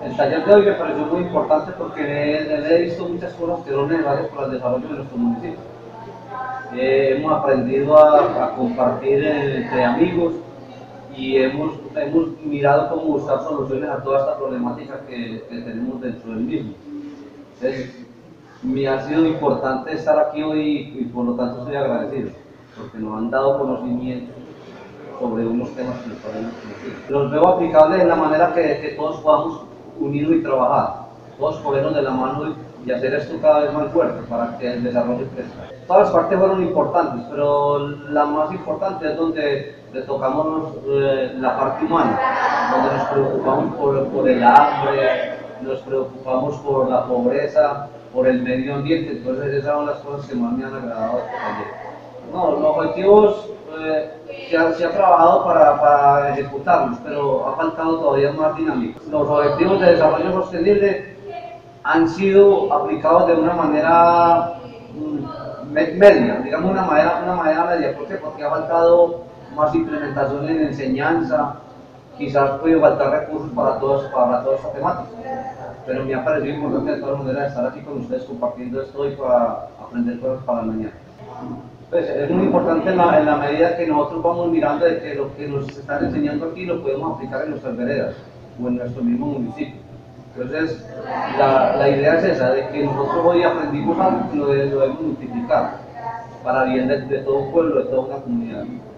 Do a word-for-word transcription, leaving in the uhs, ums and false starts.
El taller de hoy me pareció muy importante porque he, he visto muchas cosas que son necesarias para el desarrollo de nuestro municipio. Eh, hemos aprendido a, a compartir entre amigos y hemos, hemos mirado cómo buscar soluciones a toda esta problemática que, que tenemos dentro del mismo. Entonces, me ha sido importante estar aquí hoy y por lo tanto estoy agradecido, porque nos han dado conocimiento sobre unos temas que nos parecen conocidos. Los veo aplicables de la manera que, que todos podamos unir y trabajar, todos ponernos de la mano y, y hacer esto cada vez más fuerte para que el desarrollo crezca. Todas las partes fueron importantes, pero la más importante es donde le tocamos eh, la parte humana, donde nos preocupamos por, por el hambre, nos preocupamos por la pobreza, por el medio ambiente. Entonces esas son las cosas que más me han agradado de este taller. No, los objetivos eh, se, ha, se ha trabajado para, para ejecutarlos, pero ha faltado todavía más dinámica. Los objetivos de desarrollo sostenible han sido aplicados de una manera mm, media, digamos una manera, una manera media. ¿Por qué? Porque ha faltado más implementación en enseñanza, quizás puede faltar recursos para, todos, para toda esta temática. Pero me ha parecido importante de todas maneras estar aquí con ustedes compartiendo esto y para aprender cosas para mañana. Pues es muy importante en la, en la medida que nosotros vamos mirando de que lo que nos están enseñando aquí lo podemos aplicar en nuestras veredas o en nuestro mismo municipio. Entonces, la, la idea es esa, de que nosotros hoy aprendimos algo que lo, lo debemos multiplicar para bien de, de todo un pueblo, de toda una comunidad.